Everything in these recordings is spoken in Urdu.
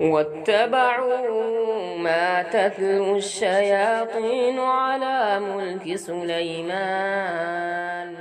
واتبعوا ما تتلو الشياطين على ملك سلیمان۔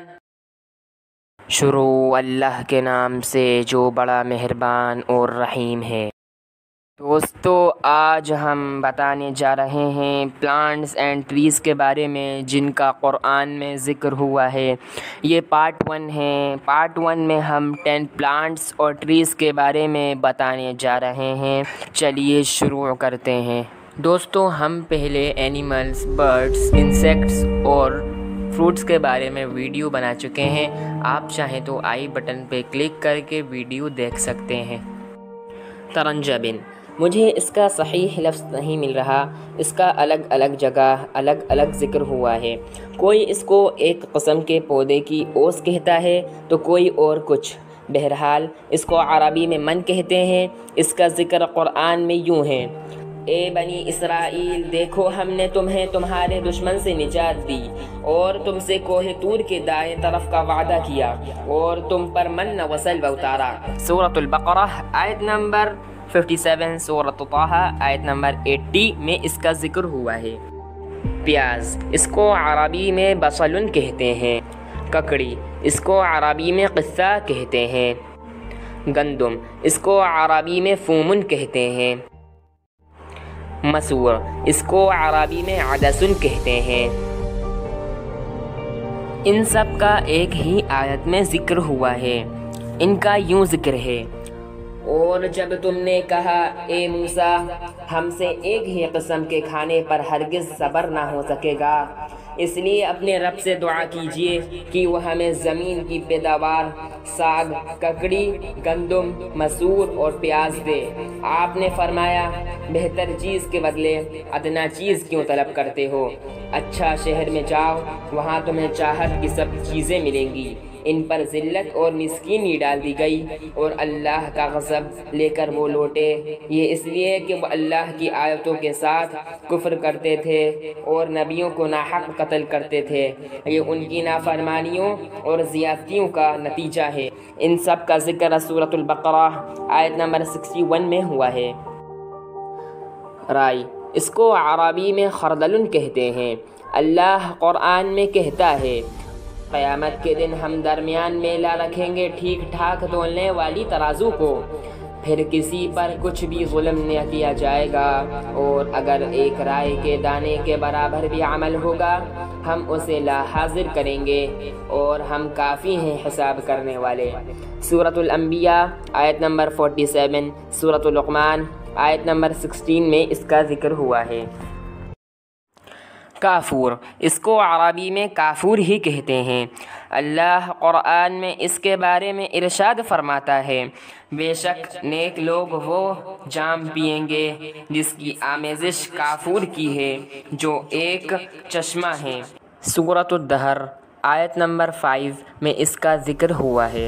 شروع اللہ کے نام سے جو بڑا مہربان اور رحیم ہے۔ دوستو، آج ہم بتانے جا رہے ہیں پلانٹس اینڈ ٹریز کے بارے میں جن کا قرآن میں ذکر ہوا ہے۔ یہ پارٹ 1 ہے۔ پارٹ 1 میں ہم 10 پلانٹس اور ٹریز کے بارے میں بتانے جا رہے ہیں۔ چلیے شروع کرتے ہیں۔ دوستو، ہم پہلے اینیملز، برڈز، انسیکٹس اور فروٹس کے بارے میں ویڈیو بنا چکے ہیں۔ آپ چاہیں تو آئی بٹن پہ کلک کر کے ویڈیو دیکھ سکتے ہیں۔ ترنجبن، مجھے اس کا صحیح لفظ نہیں مل رہا۔ اس کا الگ الگ جگہ الگ الگ ذکر ہوا ہے۔ کوئی اس کو ایک قسم کے پودے کی اوس کہتا ہے تو کوئی اور کچھ۔ بہرحال اس کو عربی میں من کہتے ہیں۔ اس کا ذکر قرآن میں یوں ہے: اے بنی اسرائیل، دیکھو ہم نے تمہیں تمہارے دشمن سے نجات دی اور تم سے کوہ طور کے دائیں طرف کا وعدہ کیا اور تم پر من و سلوہ اتارا۔ سورۃ البقرہ آیت نمبر 57، سورۃ طٰہٰ آیت نمبر 80 میں اس کا ذکر ہوا ہے۔ پیاز، اس کو عربی میں بصل کہتے ہیں۔ ککڑی، اس کو عربی میں قثہ کہتے ہیں۔ گندم، اس کو عربی میں فومن کہتے ہیں۔ مسور، اس کو عربی میں عدس کہتے ہیں۔ ان سب کا ایک ہی آیت میں ذکر ہوا ہے۔ ان کا یوں ذکر ہے: اور جب تم نے کہا اے موسیٰ، ہم سے ایک ہی قسم کے کھانے پر ہرگز صبر نہ ہو سکے گا، اس لیے اپنے رب سے دعا کیجیے کہ وہ ہمیں زمین کی پیداوار، ساگ، ککڑی، گندم، مسور اور پیاز دے۔ آپ نے فرمایا، بہتر چیز کے بدلے ادنا چیز کیوں طلب کرتے ہو؟ اچھا شہر میں جاؤ، وہاں تمہیں چاہت کی سب چیزیں ملیں گی۔ ان پر ذلت اور مسکینی ڈال دی گئی اور اللہ کا غضب لے کر وہ لوٹے۔ یہ اس لیے کہ وہ اللہ کی آیتوں کے ساتھ کفر کرتے تھے اور نبیوں کو ناحق قتل کرتے تھے۔ یہ ان کی نافرمانیوں اور زیادتیوں کا نتیجہ ہے۔ ان سب کا ذکر سورۃ البقرہ آیت نمبر 61 میں ہوا ہے۔ رائی، اس کو عربی میں خردل کہتے ہیں۔ اللہ قرآن میں کہتا ہے: قیامت کے دن ہم درمیان میں لا رکھیں گے ٹھیک ٹھاک تولنے والی ترازو کو، پھر کسی پر کچھ بھی ظلم نہ کیا جائے گا، اور اگر ایک رائے کے دانے کے برابر بھی عمل ہوگا ہم اسے لا حاضر کریں گے، اور ہم کافی ہیں حساب کرنے والے۔ سورۃ الانبیاء آیت نمبر 47، سورۃ لقمان آیت نمبر 16 میں اس کا ذکر ہوا ہے۔ کافور، اس کو عربی میں کافور ہی کہتے ہیں۔ اللہ قرآن میں اس کے بارے میں ارشاد فرماتا ہے: بے شک نیک لوگ وہ جام پئیں گے جس کی آمیزش کافور کی ہے، جو ایک چشمہ ہے۔ سورۃ الدہر آیت نمبر 5 میں اس کا ذکر ہوا ہے۔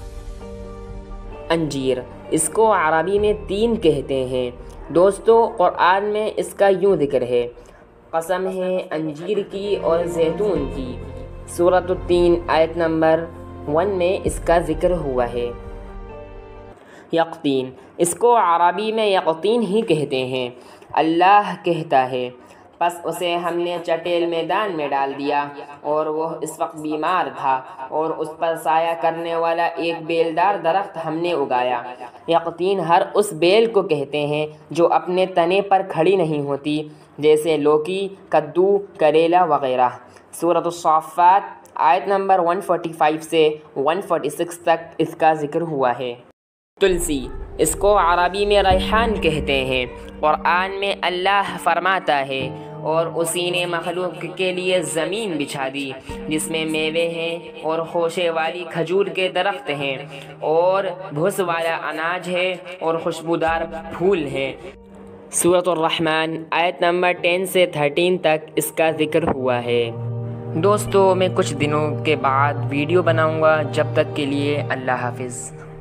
انجیر، اس کو عربی میں تین کہتے ہیں۔ دوستو، قرآن میں اس کا یوں ذکر ہے: قسم ہے انجیر کی اور زیتون کی۔ سورۃ التین آیت نمبر 1 میں اس کا ذکر ہوا ہے۔ یقطین، اس کو عربی میں یقطین ہی کہتے ہیں۔ اللہ کہتا ہے: پس اسے ہم نے چٹیل میدان میں ڈال دیا اور وہ اس وقت بیمار تھا، اور اس پر سایہ کرنے والا ایک بیلدار درخت ہم نے اگایا۔ یقطین ہر اس بیل کو کہتے ہیں جو اپنے تنے پر کھڑی نہیں ہوتی، جیسے لوکی، کدو، کریلا وغیرہ۔ سورۃ الصافات آیت نمبر 145 سے 146 تک اس کا ذکر ہوا ہے۔ تلسی، اس کو عربی میں ریحان کہتے ہیں۔ قرآن میں اللہ فرماتا ہے: اور اسی نے مخلوق کے لیے زمین بچھا دی جس میں میوے ہیں اور خوشے والی کھجور کے درخت ہیں، اور بھس والا اناج ہے اور خوشبودار پھول ہیں۔ سورۃ الرحمن آیت نمبر 10 سے 13 تک اس کا ذکر ہوا ہے۔ دوستو، میں کچھ دنوں کے بعد ویڈیو بناؤں گا، جب تک کے لیے اللہ حافظ۔